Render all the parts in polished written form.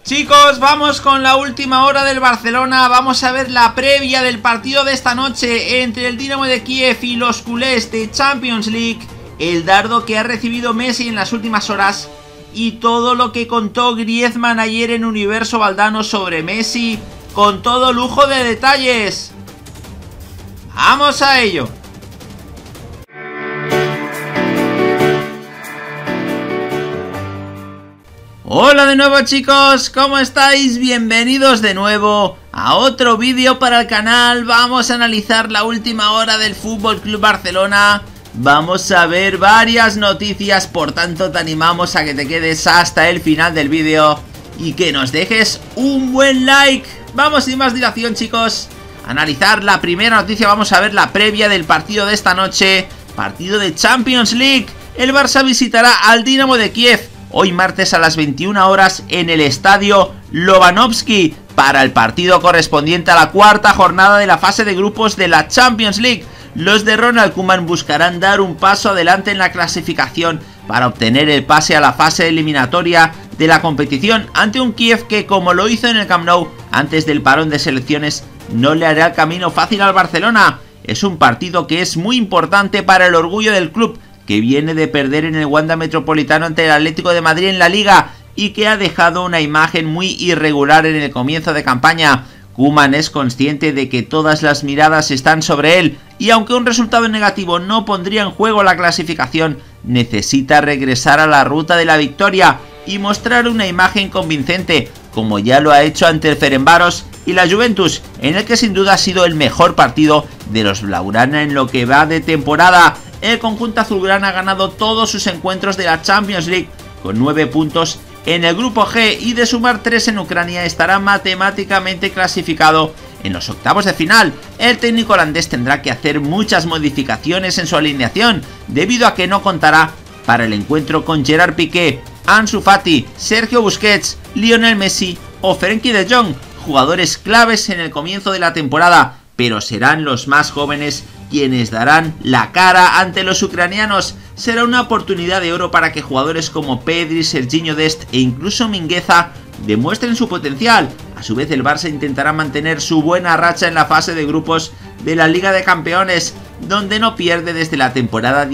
Chicos, vamos con la última hora del Barcelona. Vamos a ver la previa del partido de esta noche entre el Dinamo de Kiev y los culés de Champions League. El dardo que ha recibido Messi en las últimas horas y todo lo que contó Griezmann ayer en Universo Valdano sobre Messi, con todo lujo de detalles. ¡Vamos a ello! Hola de nuevo chicos, ¿cómo estáis? Bienvenidos de nuevo a otro vídeo para el canal. Vamos a analizar la última hora del Fútbol Club Barcelona. Vamos a ver varias noticias, por tanto te animamos a que te quedes hasta el final del vídeo y que nos dejes un buen like. Vamos sin más dilación chicos, a analizar la primera noticia. Vamos a ver la previa del partido de esta noche, partido de Champions League. El Barça visitará al Dinamo de Kiev hoy martes a las 21 horas en el estadio Lobanovsky para el partido correspondiente a la cuarta jornada de la fase de grupos de la Champions League. Los de Ronald Koeman buscarán dar un paso adelante en la clasificación para obtener el pase a la fase eliminatoria de la competición ante un Kiev que, como lo hizo en el Camp Nou antes del parón de selecciones, no le hará el camino fácil al Barcelona. Es un partido que es muy importante para el orgullo del club, que viene de perder en el Wanda Metropolitano ante el Atlético de Madrid en la Liga y que ha dejado una imagen muy irregular en el comienzo de campaña. Koeman es consciente de que todas las miradas están sobre él y aunque un resultado negativo no pondría en juego la clasificación, necesita regresar a la ruta de la victoria y mostrar una imagen convincente, como ya lo ha hecho ante el Ferencváros y la Juventus, en el que sin duda ha sido el mejor partido de los blaugrana en lo que va de temporada. El conjunto azulgrana ha ganado todos sus encuentros de la Champions League con 9 puntos en el grupo G y de sumar 3 en Ucrania estará matemáticamente clasificado en los octavos de final. El técnico holandés tendrá que hacer muchas modificaciones en su alineación debido a que no contará para el encuentro con Gerard Piqué, Ansu Fati, Sergio Busquets, Lionel Messi o Frenkie de Jong, jugadores claves en el comienzo de la temporada, pero serán los más jóvenes quienes darán la cara ante los ucranianos. Será una oportunidad de oro para que jugadores como Pedri, Serginho Dest e incluso Mingueza demuestren su potencial. A su vez el Barça intentará mantener su buena racha en la fase de grupos de la Liga de Campeones, donde no pierde desde la temporada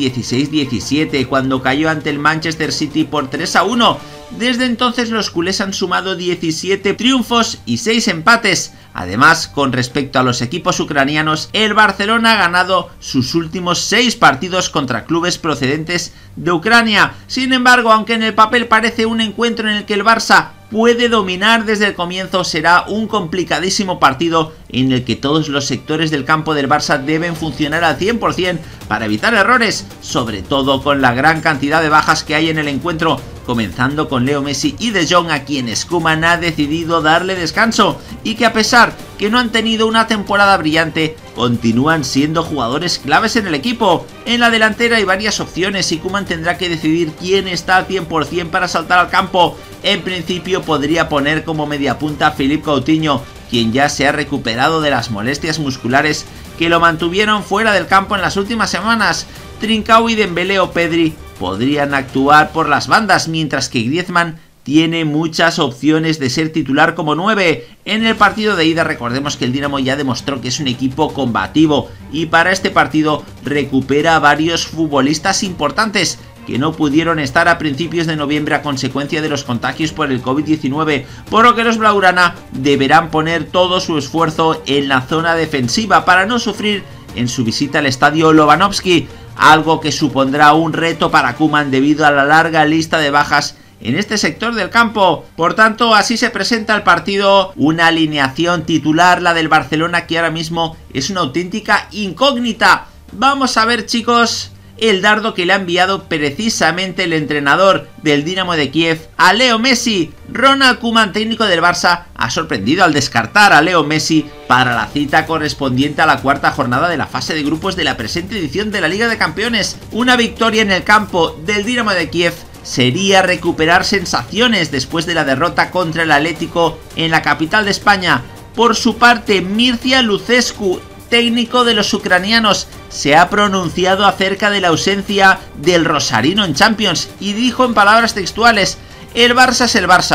16-17 cuando cayó ante el Manchester City por 3-1. Desde entonces los culés han sumado 17 triunfos y 6 empates. Además, con respecto a los equipos ucranianos, el Barcelona ha ganado sus últimos 6 partidos contra clubes procedentes de Ucrania. Sin embargo, aunque en el papel parece un encuentro en el que el Barça puede dominar desde el comienzo, será un complicadísimo partido en el que todos los sectores del campo del Barça deben funcionar al 100% para evitar errores, sobre todo con la gran cantidad de bajas que hay en el encuentro, comenzando con Leo Messi y De Jong, a quienes Koeman ha decidido darle descanso y que, a pesar que no han tenido una temporada brillante, continúan siendo jugadores claves en el equipo. En la delantera hay varias opciones y Koeman tendrá que decidir quién está al 100% para saltar al campo. En principio podría poner como mediapunta a Philippe Coutinho, quien ya se ha recuperado de las molestias musculares que lo mantuvieron fuera del campo en las últimas semanas. Trincao y Dembélé o Pedri podrían actuar por las bandas, mientras que Griezmann tiene muchas opciones de ser titular como 9. En el partido de ida recordemos que el Dinamo ya demostró que es un equipo combativo y para este partido recupera a varios futbolistas importantes que no pudieron estar a principios de noviembre a consecuencia de los contagios por el COVID-19, por lo que los blaugrana deberán poner todo su esfuerzo en la zona defensiva para no sufrir en su visita al estadio Lobanovsky, algo que supondrá un reto para Koeman debido a la larga lista de bajas en este sector del campo. Por tanto, así se presenta el partido, una alineación titular, la del Barcelona, que ahora mismo es una auténtica incógnita. Vamos a ver chicos el dardo que le ha enviado precisamente el entrenador del Dinamo de Kiev a Leo Messi. Ronald Koeman, técnico del Barça, ha sorprendido al descartar a Leo Messi para la cita correspondiente a la cuarta jornada de la fase de grupos de la presente edición de la Liga de Campeones. Una victoria en el campo del Dinamo de Kiev sería recuperar sensaciones después de la derrota contra el Atlético en la capital de España. Por su parte, Mircea Lucescu, técnico de los ucranianos, se ha pronunciado acerca de la ausencia del rosarino en Champions y dijo en palabras textuales: el Barça es el Barça,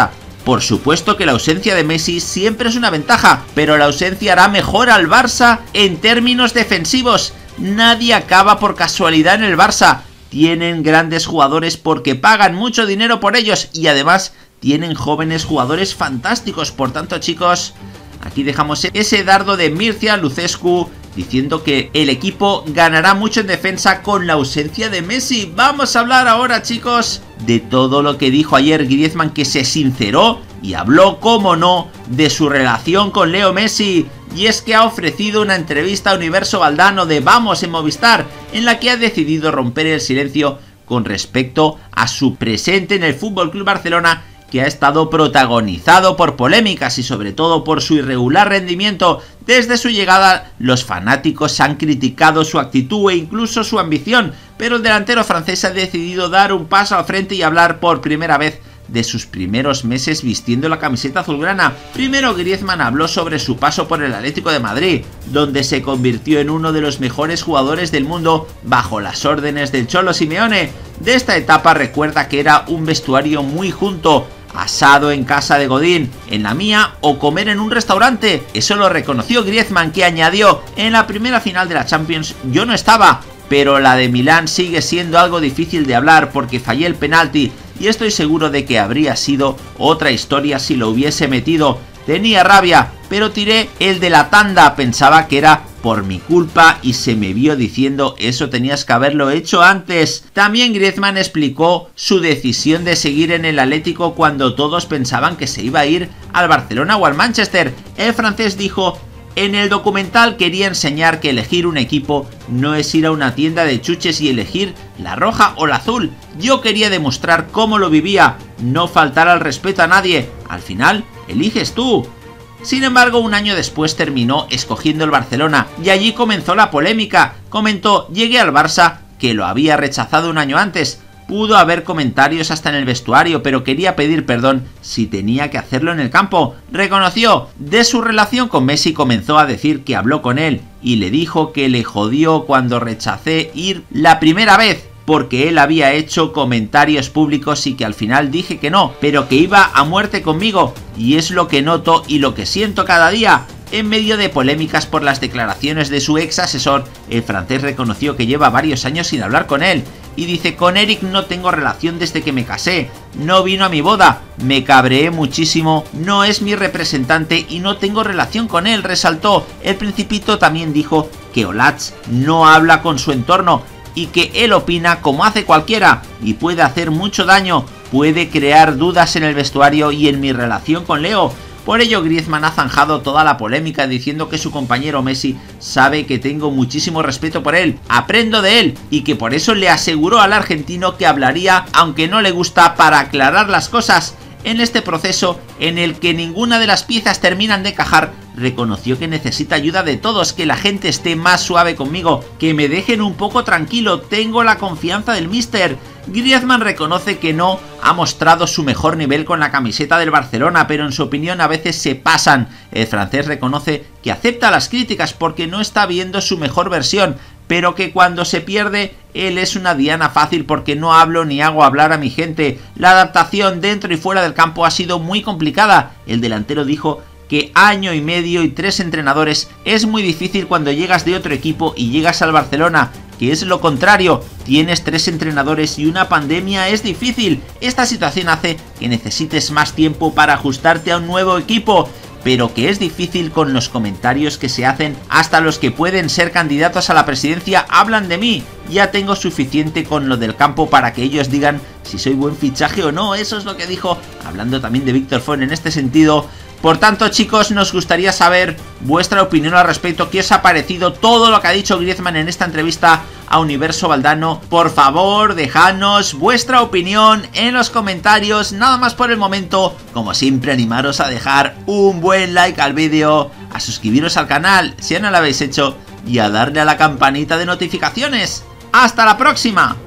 Por supuesto que la ausencia de Messi siempre es una ventaja, pero la ausencia hará mejor al Barça en términos defensivos. Nadie acaba por casualidad en el Barça. Tienen grandes jugadores porque pagan mucho dinero por ellos y además tienen jóvenes jugadores fantásticos. Por tanto, chicos, aquí dejamos ese dardo de Mircea Lucescu diciendo que el equipo ganará mucho en defensa con la ausencia de Messi. Vamos a hablar ahora, chicos, de todo lo que dijo ayer Griezmann, que se sinceró y habló, como no, de su relación con Leo Messi. Y es que ha ofrecido una entrevista a Universo Valdano de Vamos en Movistar, en la que ha decidido romper el silencio con respecto a su presente en el FC Barcelona, que ha estado protagonizado por polémicas y sobre todo por su irregular rendimiento. Desde su llegada, los fanáticos han criticado su actitud e incluso su ambición, pero el delantero francés ha decidido dar un paso al frente y hablar por primera vez de sus primeros meses vistiendo la camiseta azulgrana. Primero, Griezmann habló sobre su paso por el Atlético de Madrid, donde se convirtió en uno de los mejores jugadores del mundo bajo las órdenes del Cholo Simeone. De esta etapa recuerda que era un vestuario muy junto, asado en casa de Godín, en la mía o comer en un restaurante. Eso lo reconoció Griezmann, que añadió: en la primera final de la Champions yo no estaba, pero la de Milán sigue siendo algo difícil de hablar porque fallé el penalti y estoy seguro de que habría sido otra historia si lo hubiese metido. Tenía rabia, pero tiré el de la tanda, pensaba que era por mi culpa y se me vio diciendo: eso tenías que haberlo hecho antes. También Griezmann explicó su decisión de seguir en el Atlético cuando todos pensaban que se iba a ir al Barcelona o al Manchester. El francés dijo: en el documental quería enseñar que elegir un equipo no es ir a una tienda de chuches y elegir la roja o la azul. Yo quería demostrar cómo lo vivía, no faltar al respeto a nadie. Al final, eliges tú. Sin embargo, un año después terminó escogiendo el Barcelona y allí comenzó la polémica. Comentó: llegué al Barça, que lo había rechazado un año antes. Pudo haber comentarios hasta en el vestuario, pero quería pedir perdón si tenía que hacerlo en el campo. Reconoció de su relación con Messi, comenzó a decir que habló con él y le dijo que le jodió cuando rechacé ir la primera vez, porque él había hecho comentarios públicos y que al final dije que no, pero que iba a muerte conmigo, y es lo que noto y lo que siento cada día. En medio de polémicas por las declaraciones de su ex asesor, el francés reconoció que lleva varios años sin hablar con él y dice: con Eric no tengo relación desde que me casé, no vino a mi boda, me cabreé muchísimo, no es mi representante y no tengo relación con él, resaltó. El Principito también dijo que Olatz no habla con su entorno y que él opina como hace cualquiera y puede hacer mucho daño, puede crear dudas en el vestuario y en mi relación con Leo. Por ello, Griezmann ha zanjado toda la polémica diciendo que su compañero Messi sabe que tengo muchísimo respeto por él, aprendo de él y que por eso le aseguró al argentino que hablaría aunque no le gusta para aclarar las cosas. En este proceso, en el que ninguna de las piezas terminan de encajar, reconoció que necesita ayuda de todos, que la gente esté más suave conmigo, que me dejen un poco tranquilo, tengo la confianza del míster. Griezmann reconoce que no ha mostrado su mejor nivel con la camiseta del Barcelona, pero en su opinión a veces se pasan. El francés reconoce que acepta las críticas porque no está viendo su mejor versión, pero que cuando se pierde, él es una diana fácil porque no hablo ni hago hablar a mi gente. La adaptación dentro y fuera del campo ha sido muy complicada. El delantero dijo que año y medio y 3 entrenadores es muy difícil cuando llegas de otro equipo y llegas al Barcelona, que es lo contrario, tienes 3 entrenadores y una pandemia es difícil. Esta situación hace que necesites más tiempo para ajustarte a un nuevo equipo, pero que es difícil con los comentarios que se hacen. Hasta los que pueden ser candidatos a la presidencia hablan de mí. Ya tengo suficiente con lo del campo para que ellos digan si soy buen fichaje o no. Eso es lo que dijo, hablando también de Víctor Font en este sentido. Por tanto, chicos, nos gustaría saber vuestra opinión al respecto. ¿Qué os ha parecido todo lo que ha dicho Griezmann en esta entrevista a Universo Valdano? Por favor, dejadnos vuestra opinión en los comentarios. Nada más por el momento. Como siempre, animaros a dejar un buen like al vídeo, a suscribiros al canal si no lo habéis hecho y a darle a la campanita de notificaciones. ¡Hasta la próxima!